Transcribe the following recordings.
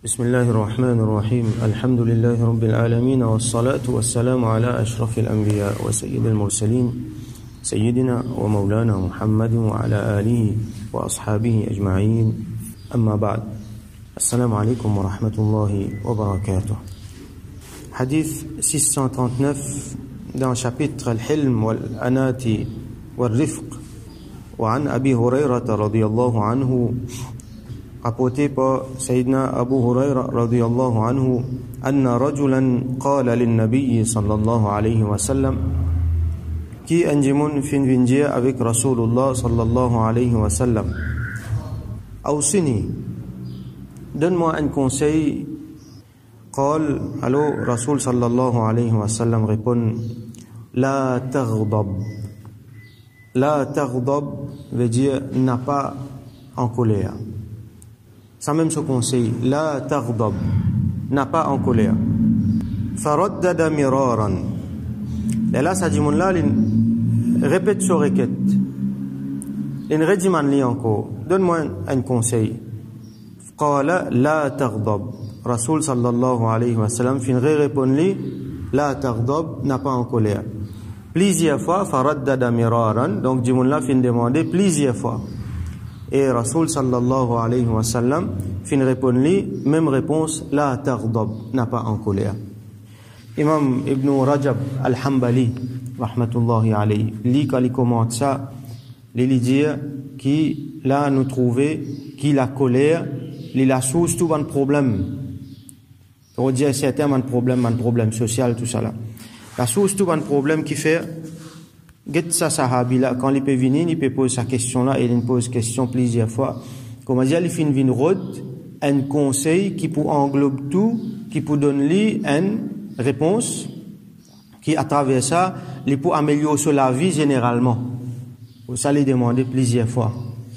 بسم الله الرحمن الرحيم الحمد لله رب العالمين والصلاة والسلام على أشرف الأنبياء وسيد المرسلين سيدنا ومولانا محمد وعلى آله وأصحابه أجمعين أما بعد السلام عليكم ورحمة الله وبركاته. Hadith 639 dans le chapitre Al-Hilm wal-Anati wal-Rifq وعن أبي هريرة رضي الله عنه rapporté par Sayyidina Abu Huraira radiyallahu anhu anna rajulan qala lin-nabiy sallallahu alayhi wa sallam qui anjimun fin vinjia avec Rasulullah sallallahu alayhi wa sallam awsini donne-moi un conseil. قال alors Rasul sallallahu alayhi wa sallam répond la taghdab. La taghdab veut dire n'a pas en colère. Ça même ce conseil, la taghdab, n'a pas en colère. Faraddada miraran. Et là, ça dit mon là, répète ce requête. Il redimande li encore. Donne-moi un conseil. Qala la taghdab. Rasul sallallahu alayhi wa sallam fin répond li, la taghdab, n'a pas en colère. Plusieurs fois, faraddada miraran. Donc, dit mon là fin demander plusieurs fois. Et Rasul sallallahu alayhi wa sallam fin répond-lui, même réponse, la taghdab, n'a pas en colère. Imam Ibn Rajab al-Hanbali, rahmatullahi alayhi, lui quand il commente ça, il dit qui là nous trouver qui la colère, il la source tout un problème. On dit c'est un problème social tout ça là. La source tout un problème qui fait get sa sahabi là quand il peut venir il peut poser sa question là et il pose question plusieurs fois comment dire il fin vin rod un conseil qui pour englobe tout qui pour donner une réponse qui à travers ça il pour améliorer sur la vie généralement ça lui demander plusieurs fois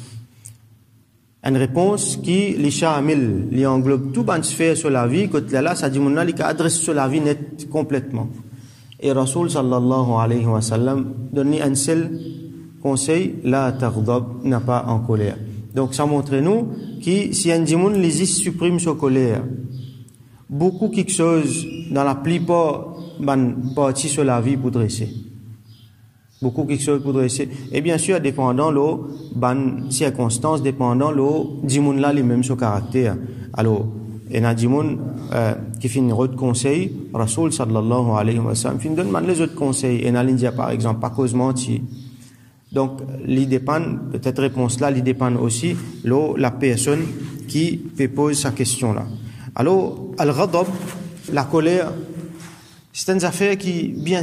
une réponse qui li chamil li englobe tout ban sphère sur la vie que là ça dit mon là il adresse sur la vie net complètement. Et Rasul sallallahu alayhi wa sallam donne un seul conseil, la taghdab, n'a pas en colère. Donc ça montre nous que si un dimoun les supprime sa colère, beaucoup quelque chose dans la plupart ban partie sur la vie pour dresser. Beaucoup quelque chose pour dresser. Et bien sûr dépendant l'eau ban circonstances dépendant l'eau dimoun là les mêmes son caractère. Alors et na dimoun qui fin autre conseil Rasul sallallahu alayhi wa sallam fin donne les autres conseils et na l'india par exemple pas cause menti. Donc li dépend peut-être réponse là li dépend aussi la personne qui pose sa question là. Alors al-ghadab, la colère, c'est une affaire qui bien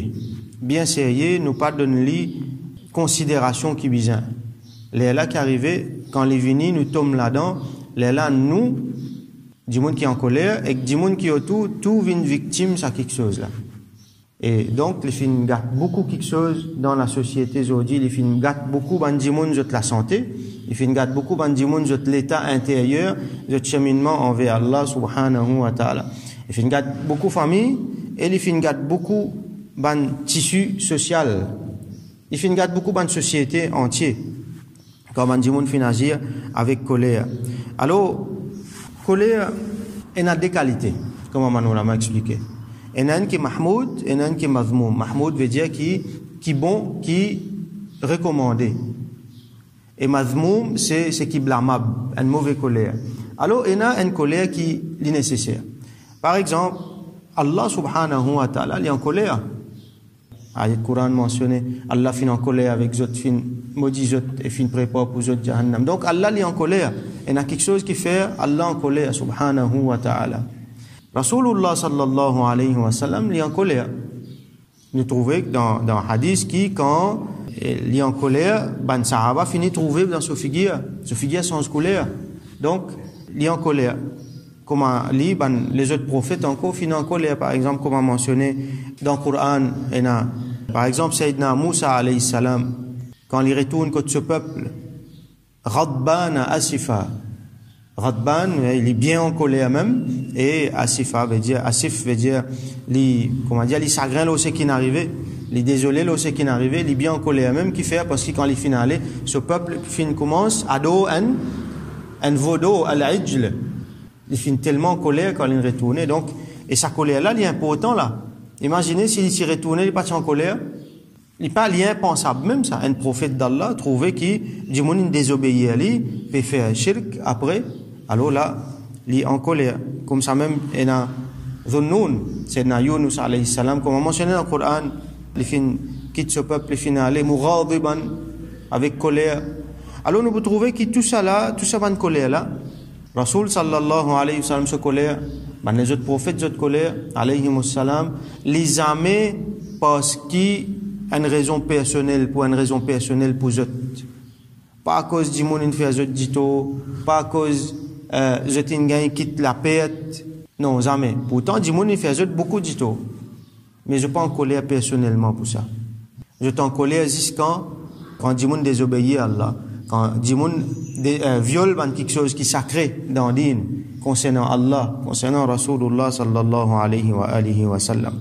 sérieux nous pas donne li considération qui bizarre. Les là qui arrivé quand les vini nous tombent là-dedans les là nous du monde qui est en colère et du monde qui est autour, tout vient victime à quelque chose là. Et donc, les films gâtent beaucoup quelque chose dans la société aujourd'hui, les films gâtent beaucoup du monde de la santé, les films gâtent beaucoup du monde de l'état intérieur, de cheminement envers Allah subhanahu wa ta'ala. Les films gâtent beaucoup famille et les films gâtent beaucoup tissu social. Les films gâtent beaucoup de société entière. Comme du monde finit agir avec colère. Alors, colère, il y a deux qualités, comme on l'a expliqué. Il y en a un qui est mahmoud, et il y en a un qui est mazmoum. Mahmoud veut dire qui bon, qui recommandé. Et mazmoum, c'est qui blâmable, une mauvaise colère. Alors, il y a une colère qui est nécessaire. Par exemple, Allah subhanahu wa ta'ala, il est en colère. Ayat Coran mentionné, Allah fin en colère avec zot fin maudit zot et fin prépare pour zot jahannam. Donc Allah est en colère. Et il y a quelque chose qui fait Allah en colère subhanahu wa ta'ala. Rasulullah sallallahu alayhi wa sallam est en colère. Nous trouvons dans un hadith qui quand il est en colère, ban sahaba finit trouver dans ce figure sans colère. Donc il est en colère. Comment les autres prophètes encore finissent en colère, par exemple, comme mentionné dans le Coran, par exemple, Sayyidina Moussa alayhi salam, quand il retourne contre ce peuple, Radban Asifa. Radban, il est bien en colère même, et Asifa veut dire, Asif veut dire, il chagrin là, ce qui n'est arrivé, il est désolé là, ce qui n'est arrivé, il est bien en colère même, qui fait, parce que quand il finit aller, ce peuple commence à dos un vaudou al-ijl. Il finit tellement en colère quand il retourne. Donc, et sa colère-là, il est important là. Imaginez s'il s'y retourne, il n'est pas en colère. Il n'est pas lien pensable même ça. Un prophète d'Allah trouvait qu'il du monde désobéit à lui, peut faire un shirk après. Alors là, il est en colère. Comme ça même, il y a Dhunnoun, c'est Yunus alayhi salam, comme on mentionné dans le Coran, il quitte ce peuple, il finit aller mughadiban, avec colère. Alors nous pouvons trouver que tout ça là, tout ça van colère là. Rasoul sallallahu alayhi wa sallam se colère, les autres prophètes se colère, alayhi wa sallam, les amis parce qu'ils ont une raison personnelle, pour une raison personnelle pour eux. Pas à cause du monde qui fait eux dito, pas à cause eux quitte la perte. Non, jamais. Pourtant, du monde qui fait eux beaucoup dito. Mais je ne suis pas en colère personnellement pour ça. Je suis en colère jusqu'à quand du monde désobéit à Allah. Quand du monde viole quelque chose qui est sacré dans le din, concernant Allah, concernant Rasulullah sallallahu alayhi wa sallam.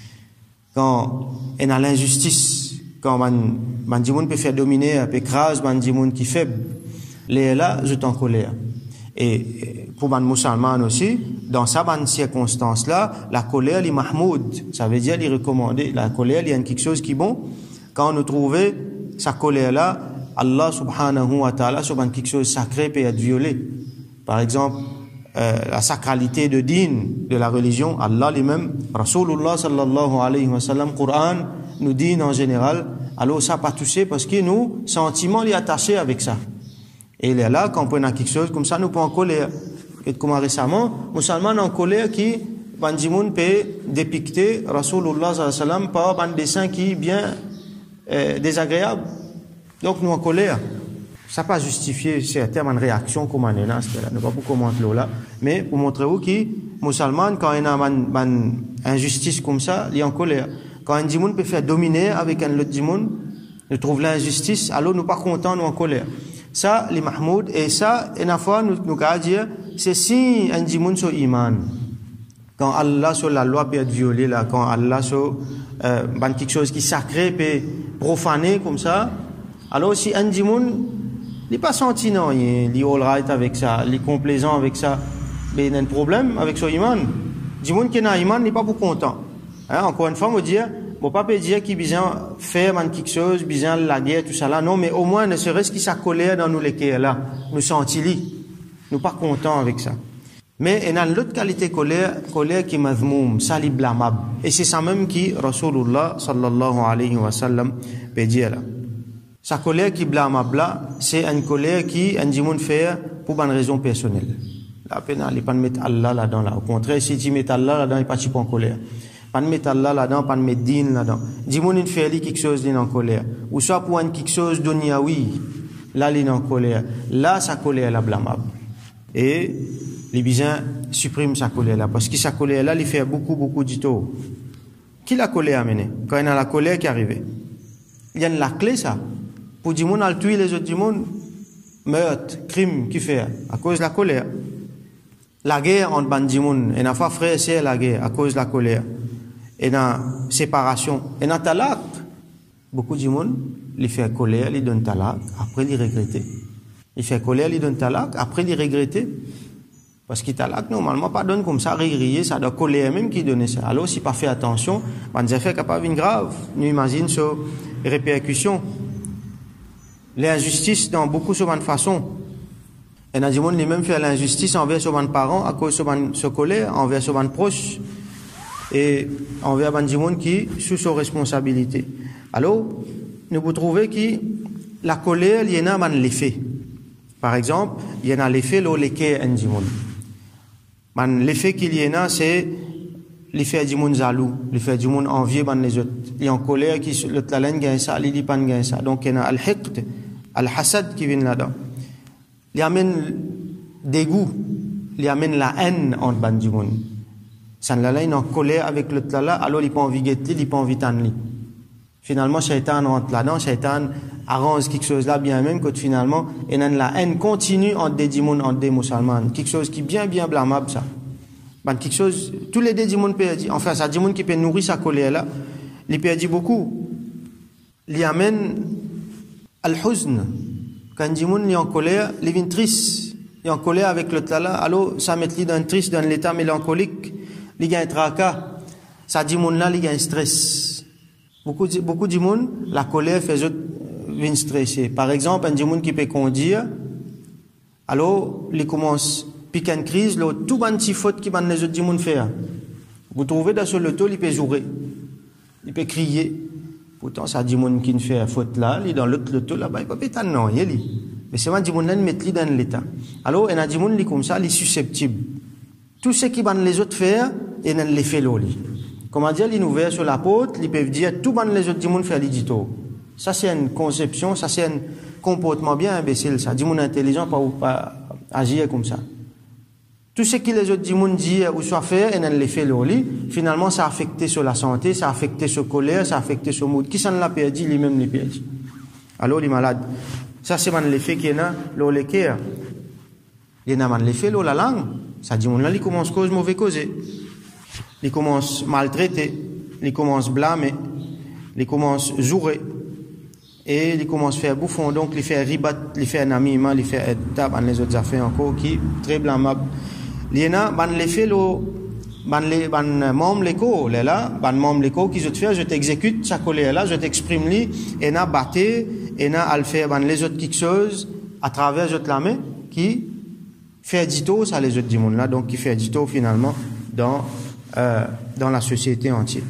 Quand il y a l'injustice, quand du monde peut faire dominer, peut écraser du monde qui est faible, là, je suis en colère. Et pour les musulmans aussi, dans ces circonstances-là, la colère est mahmoud, ça veut dire il est recommandé. La colère, il y a quelque chose qui est bon. Quand on trouve sa colère-là, Allah subhanahu wa ta'ala, sur quelque chose de sacré peut être violé. Par exemple, la sacralité de din, de la religion, Allah lui-même, Rasulullah sallallahu alayhi wa sallam, Coran, nous dit en général, alors ça pas touché parce que nous, sentiment est attaché avec ça. Et il est là, quand on a quelque chose comme ça, nous pas en colère. Et comme récemment, musulmans en colère qui, bandimoun peut dépicter Rasulullah sallallahu alayhi wa sallam par un dessin qui est bien désagréable. Donc nous en colère. Ça n'a pas justifié certaines réactions comme on est là, ne pas pour commenter là, mais pour montrer où qui, musulman, quand il y a une injustice comme ça, il est en colère. Quand un djimoun peut faire dominer avec un autre djimoun, nous trouve l'injustice, alors nous pas contents, nous en colère. Ça, les Mahmoud, et ça, une fois, nous allons dire, c'est si un djimoun sur iman. Quand Allah sur la loi peut être violé là, quand Allah sur quelque chose qui est sacré peut profaner comme ça, alors si un djimoun il n'est pas senti non, il est all right avec ça, il est complaisant avec ça, mais il a un problème avec son iman. Djimoun qui n'a iman n'est pas pour content. Hein, encore une fois, on va dire, bon pas peut dire qu'il besoin faire quelque chose, besoin la guerre tout ça là, non, mais au moins ne serait-ce qu'il sa colère dans nous les cœurs là, nous senti nous pas contents avec ça. Mais il y a une autre qualité colère qui est mazmoum, ça est blâmable. Et c'est ça même qui Rasulullah sallallahu alayhi wa sallam peut dire là. Sa colère qui est blâmable là, c'est une colère qui un djimoun fait pour une raison personnelle. La peine, il ne pas mettre Allah là-dedans là. Au contraire, si tu mets Allah là-dedans, il ne pas en colère. Pas de mettre Allah là-dedans, pas de mettre din là-dedans. Djimoun il fait quelque chose, il est en colère. Ou soit pour quelque chose d'oniaoui, là il est en colère. Là sa colère est blâmable. Et les bisins suppriment sa colère là, parce que sa colère là, il fait beaucoup d'ito. Qui la colère a mené? Quand il y a la colère qui est arrivée, il y a la clé ça. Pour du monde, à tuer les autres du monde, meurtre, crime, qui fait? À cause de la colère. La guerre entre bandi monde, et n'a pas frère c'est la guerre, à cause de la colère. Et dans séparation, et dans talak, beaucoup de monde, il fait colère, il donne talak, après il regrette. Il fait colère, il donne talak, après il regrette. Parce que talak, normalement, pas donne comme ça, rire, ça doit colère même qui donne ça. Alors, si pas fait attention, des effets capables de grave. Nous imaginons sur les répercussions. L'injustice dans beaucoup de façons. Et dans le monde, il même fait l'injustice envers ses parents à cause de sa colère, envers ses proches et envers les gens qui sont sous sa responsabilité. Alors, nous pouvons trouver que la colère, il y en a l'effet. Par exemple, il y en a l'effet de l'équerre en djimoun. L'effet qu'il y en a, c'est l'effet du monde jaloux, l'effet du monde envieux les autres. Il y a en colère qui l'autre la laine gagne ça, l'idée pas gagne ça. Donc il y a al-hiqd, al-hasad qui viennent là-dedans. Il amène dégoût, il amène la haine entre ban du monde. Ça là il est en colère avec l'autre là, alors il pas envie de guetter, il pas envie de Finalement, Shaitan rentre là-dedans, Shaitan arrange quelque chose là bien même que finalement, il y a la haine continue entre des djimoun, entre des musulmans. Quelque chose qui est bien blâmable ça. Quelque chose, tous les deux djimoun peuvent dire, enfin, ça djimoun qui peut nourrir sa colère là, il peut dire beaucoup. Il amène al-huzn. Quand djimoun est en colère, il vient triste. il est en colère avec l'autre là, alors ça met lui dans un triste, dans l'état mélancolique, il a un tracas, ça dit moun là, il a un stress. Beaucoup de monde, la colère fait autres venir stresser. Par exemple, un dit moun qui peut conduire, alors il commence piquer une crise, là tout ban petit faute qui ban les autres dit moun faire. Vous trouvez dans ce loto, il peut jouer, il peut crier. Pourtant ça dit moun qui ne fait faute là, il dans l'autre loto là-bas, il peut pas non, il est. Mais c'est moi dit moun là mettre lui dans l'état. Alors il a dit moun li comme ça, il est susceptible. Tout ce qui ban les autres faire, il ne les fait l'oli. Comment dire, il ouvert sur la porte, ils peuvent dire tout ban les autres dit moun faire l'idito. Ça c'est une conception, ça c'est un comportement bien imbécile, ça dit moun intelligent pas agir comme ça. Tout ce que les autres dit moun dire ou soit faire, et ne les fait l'oli, finalement ça a affecté sur la santé, ça a affecté sur colère, ça a affecté sur mood. Qui s'en l'a perdu, lui-même l'a perdu. Alors les malades. Ça c'est man l'effet qui est là, le cœur. Il y a man l'effet la langue. Ça dit moun là, il commence cause mauvais causer. Il commence maltraiter, il commence blâmer, il commence jouer. Et il commence à faire bouffon, donc il fait ribat, il fait un ami, il fait tape les autres affaires encore qui très blâmable. Il y a ban les fait ban membre l'éco là, ban membre l'éco qui je te fais, je t'exécute sa colère là, je t'exprime lui et na batté et na al faire ban les autres quelque chose à travers je te la main qui fait dito ça les autres du monde là, donc qui fait dito finalement dans la société entière.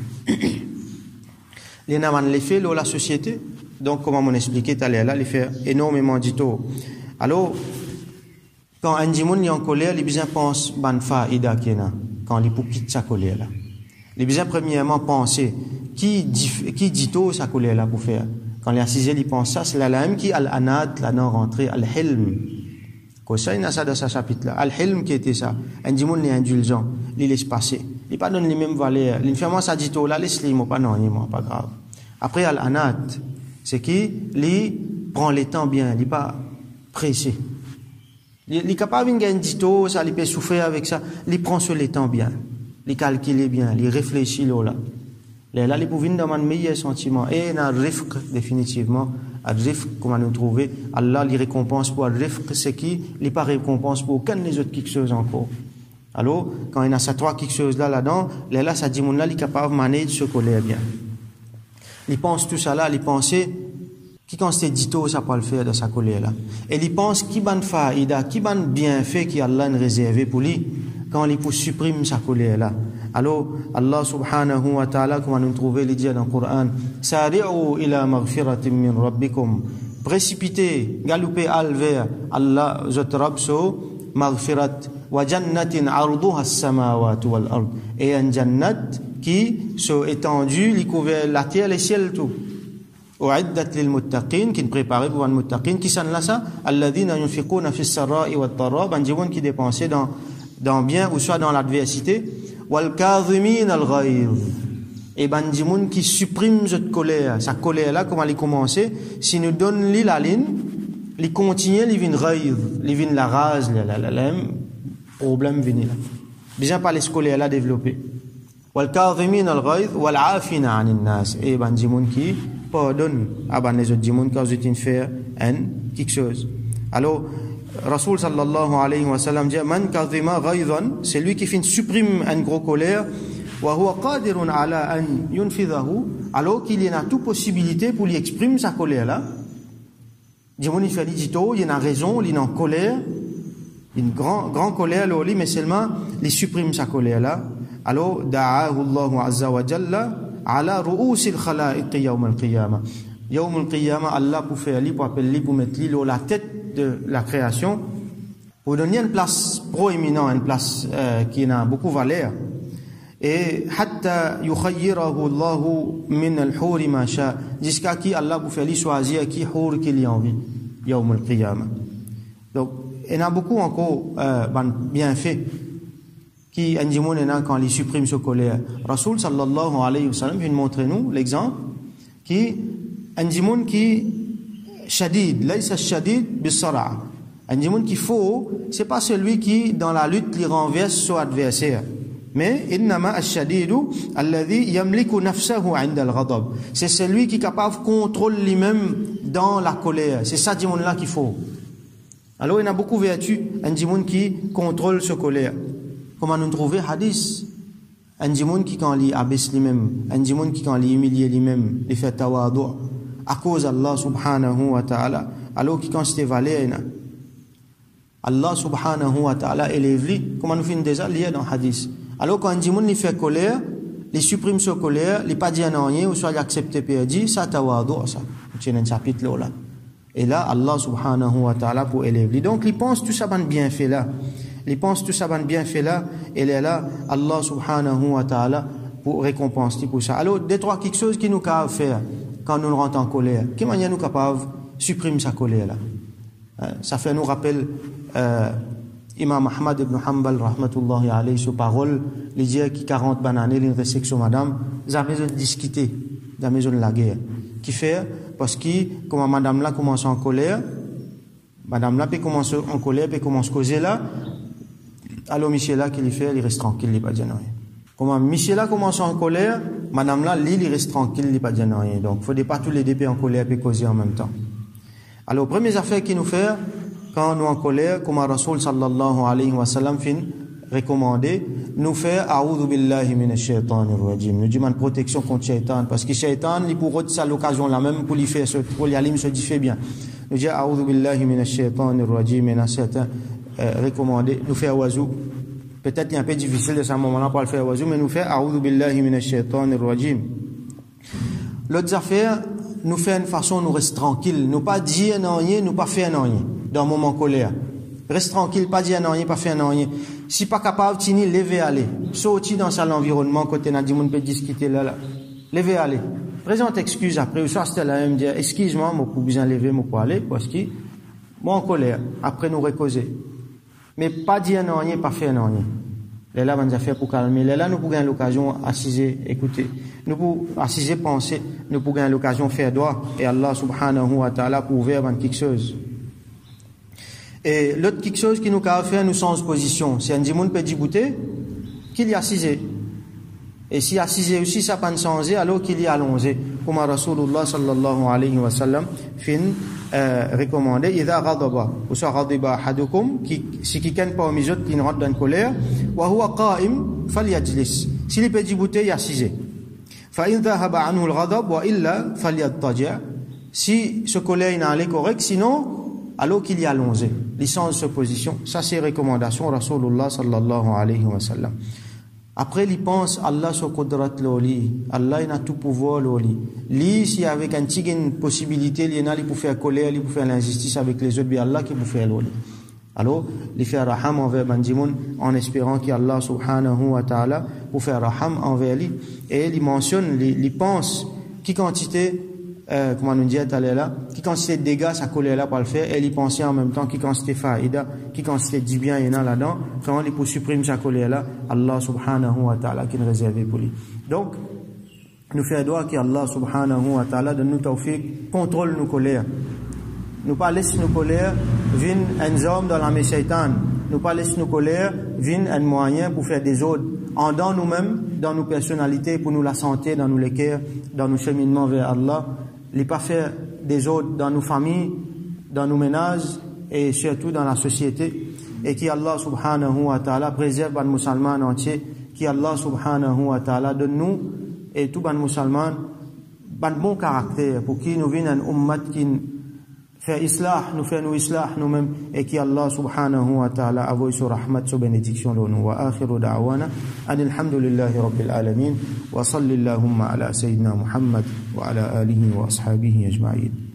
Il y a ban les fait la société. Donc, comme on expliquait tout à l'heure, il fait énormément d'ito. Alors, quand un dimoun est en colère, il besoin pense ban faïda kena quand il pour quitter sa colère là. Il besoin premièrement penser qui dito sa colère là pour faire. Quand il est assisé, il pense ça, c'est la même qui al-anat, la non rentrée, al-hilm. Comme ça, il a ça dans ce chapitre là. Al-hilm qui était ça. Un dimoun est indulgent, il laisse passer. Il pas donne les mêmes valeurs. L'infirmière ça dito là, laisse-le, pas non, pas grave. Après al-anat, c'est qui lui prend le temps bien, il n'est pas pressé. Il est capable de gagner du temps, ça, il peut souffrir avec ça, il prend sur le temps bien, il calcule bien, il réfléchit là. Là, il peut venir dans un meilleur sentiment. Et il y a un rifq, définitivement, un rifq, comment nous trouver, Allah, il récompense pour un rifq, c'est qui, il n'est pas récompense pour aucun des autres quelque chose encore. Alors, quand il y a ça trois quelque chose là-dedans, là, ça dit, mon là, il est capable de manager ce colère bien. Il pense tout ça là, il pense qui quand c'est dito ça peut le faire de sa colère là. Et il pense qui ban faïda, qui ban bienfait qui Allah a réservé pour lui quand il supprime sa colère là. Alors Allah subhanahu wa ta'ala comment nous trouver les dire dans le Coran, sari'u ila maghfiratin min rabbikum, précipitez, galopez vers Allah votre Rabb so maghfirat wa jannatin 'arduha as-samawati wal ard, et un jannat qui sont étendus, ils couvrent la terre, les ciels, tout. U'iddat lil muttaqin, qui est préparé pour les muttaqin, qui sont là ça, alladhina yunfiquna fi as-sarra'i wat dharra, banjibun qui dépensaient dans bien ou soit dans l'adversité, wal kadhimin al-ghayz, et banjibun qui supprime cette colère, sa colère là, comment elle commencer, si nous donne la ligne, il continue, il vient ghayz, il vient la rage, le problème vient là. Bien pas les colères là développer. والكاظمين الغيظ والعافين عن الناس, et ben dimoun qui pardonne à ben les autres dimoun quand ils ont fait quelque chose. Alors Rasoul sallallahu alayhi wa sallam dit man kadhima ghayzan, c'est lui qui supprime une grosse colère, wa huwa qadirun ala an yunfidhahu, alors qu'il y a toute possibilité pour lui exprimer sa colère là. Dimoun il fait dito, il y a raison, il est en colère, une grande colère là, mais seulement il supprime sa colère là. Alors, da'ahu Allahu azza wa jalla ala ru'usi al-khalaiq yawm al-qiyamah. Yawm al-qiyamah, Allah pour faire lui, pour appeler lui, pour mettre lui la tête de la création, pour donner une place proéminente, une place qui a beaucoup de valeur. Et hatta yukhayyirahu Allahu min al-huri ma sha, jusqu'à qui Allah pour faire lui choisir qui hur qu'il y a envie. Yawm al-qiyamah. Donc, il y en a beaucoup encore bien fait. Qui un dimoun quand il supprime ce colère. Rasoul sallallahu alayhi wa sallam vient montrer nous l'exemple qui un dimoun qui shadid, laysa shadid bis-sara'. Un dimoun qui faut, c'est pas celui qui dans la lutte il renverse son adversaire. Mais innama ash-shadidu alladhi yamliku nafsahu 'inda al-ghadab. C'est celui qui est capable de contrôler lui-même dans la colère. C'est ça dimoun là qu'il faut. Alors il y a beaucoup de vertus, un djimoun qui contrôle ce colère. Comment nous trouver hadith? Un djimoun qui quand il abaisse lui-même, un djimoun qui quand il humilie lui-même, il fait tawadu à cause d'Allah subhanahu wa ta'ala, alors qui quand c'était valé, Allah subhanahu wa ta'ala élève lui, comment nous finissons déjà lié dans le hadith. Alors quand un djimoun il fait colère, il supprime sa colère, il pas dit rien, ou soit il accepte perdu, ça tawadu, ça. C'est un chapitre là. Et là, Allah subhanahu wa ta'ala pour élever. Donc, il pense tout ça bien fait là. Il pense tout ça bien fait là. Et là, Allah subhanahu wa ta'ala pour récompenser pour ça. Alors, deux, trois quelque chose qui nous capable faire quand nous rentrons en colère. Quelle manière nous capable de supprimer sa colère là? Ça fait nous rappelle Imam Ahmad ibn Hanbal rahmatullahi alayhi sur parole, il dit qu'il 40 bananes, il reste sur madame, ils ont besoin de discuter, ils ont besoin de la guerre. Qui fait parce que comme madame là commence en colère, madame là peut commencer en colère, peut commencer à causer là, alors monsieur là qu'il fait, il reste tranquille, il pas dire rien. Comme monsieur là commence en colère, madame là il reste tranquille, il pas dire rien. Donc faut pas tous les deux en colère et causer en même temps. Alors première affaire qui nous fait quand nous en colère, comme Rasoul sallallahu alayhi wa sallam fin recommandé, nous faire a'udhu billahi minash shaitanir rajim. Nous demandons protection contre shaitan parce que shaitan il pourra à l'occasion là même pour lui faire pour lui aller se dire bien. Nous disons a'udhu billahi minash shaitanir rajim et certains recommandé nous faire wazou. Peut-être il est un peu difficile de ce moment-là pour le faire wazou mais nous faire a'udhu billahi minash shaitanir rajim. L'autre affaire nous fait une façon nous rester tranquille, nous pas dire rien, nous pas faire rien dans un moment colère. Reste tranquille, pas dire rien, pas faire rien. Si pas capable, tini, lever aller. Sortir dans l'environnement, côté n'a dit, on peut discuter là. Lever aller. Présente excuse après, ou soit c'était là, me dire, excuse-moi, moi, pour bien lever, moi, pour aller, parce que, moi, en colère. Après, nous recauser. Mais pas dire rien, pas faire rien. Les là, on va faire pour calmer. Les là, nous pouvons l'occasion assiser, écouter. Nous pouvons assiser, penser. Nous pouvons l'occasion faire droit. Et Allah, subhanahu wa ta'ala, pour ouvrir quelque chose. Et l'autre quelque chose qui nous a fait, nous sommes en position. Si un dimoun peut goûter, qu'il y a assisé. Et si assisé aussi, ça pas changer, alors qu'il y a allongé. Comme Rasulullah sallallahu alayhi wa sallam, fin, recommandé, idha ghadaba, ou soit ghadiba ahadukum, si quelqu'un pas au milieu, qui rentre dans une colère, wa huwa qa'im, falyajlis. S'il peut goûter, il y a assisé. Fa in dhahaba anhu al-ghadab, wa illa, falyattaji'. Si ce colère n'est allé correct, sinon, alors qu'il y a allongé, licence de position, ça c'est recommandation Rasulullah sallallahu alayhi wa sallam. Après, il pense Allah sur Qudrat l'oli, Allah il a tout pouvoir l'oli. Lui, si avec un petit une possibilité, il y en a, il peut faire colère, il peut faire l'injustice avec les autres, mais Allah qui peut faire l'oli. Alors, il fait raham envers Bandimoun en espérant qu'Allah subhanahu wa ta'ala pour faire raham envers lui. Et il mentionne, il pense qui quantité comment on dit là, qui quantité de dégâts sa colère là pour le faire, et il pensait en même temps qui quantité faïda, qui quantité du bien il y en a là-dedans, quand il peut supprimer sa colère là, Allah subhanahu wa ta'ala qui est réservé pour lui. Donc, nous faisons droit qu'Allah subhanahu wa ta'ala donne nous tawfiq, contrôle nos colères. Nous pas laisser nos colères viennent un homme dans la main shaitan. Nous pas laisser nos colères viennent un moyen pour faire des autres. En dans nous-mêmes, dans nos personnalités, pour nous la santé, dans nos cœurs, dans nos cheminements vers Allah. Les pas faire des autres dans nos familles, dans nos ménages et surtout dans la société. Et qui Allah subhanahu wa ta'ala préserve les musulmans entiers. Qui Allah subhanahu wa ta'ala donne nous et tous les musulmans un bon caractère pour qui nous viennent un ummat qui fait islah, nous fait nous islah nous-mêmes et qui Allah subhanahu wa ta'ala avoue sur rahmat, sur bénédiction de nous. Wa akhiru da'wana alhamdulillahi rabbil alamin wa salli allahumma ala sayyidina Muhammad wa ala alihi wa ashabihi ajma'in.